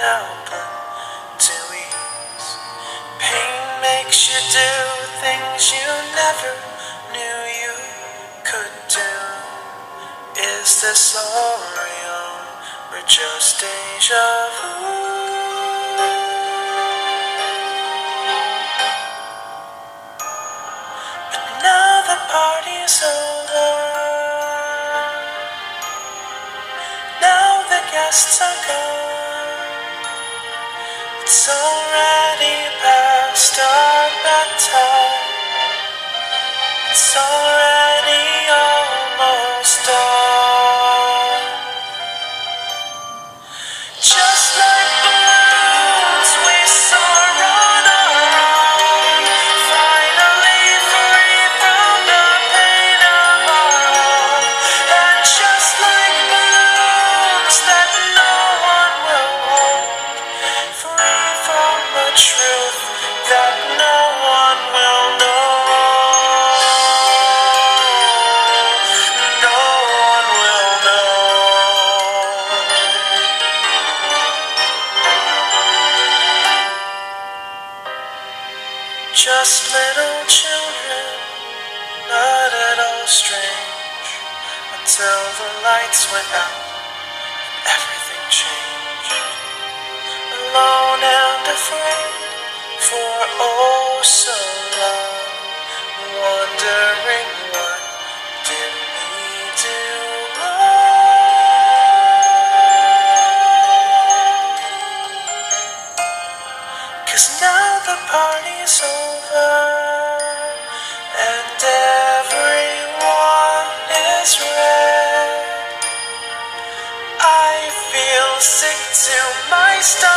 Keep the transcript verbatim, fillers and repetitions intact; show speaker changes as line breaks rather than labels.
now put to ease. Pain makes you do things you never knew you could do. Is this all real or just deja vu? But now the party's over. Now the guests are gone. It's already past our bedtime. It's already almost dawn. Just like balloons we soar on our own, finally free from the pain of our own. And just like balloons that no one will hold, free from the truth that no one will know. No one will know. Just little children, not at all strange, until the lights went out and everything changed. Alone and afraid for oh so long, wondering what did we do wrong. 'Cause now the party's over and everyone is red. I feel sick to my stomach.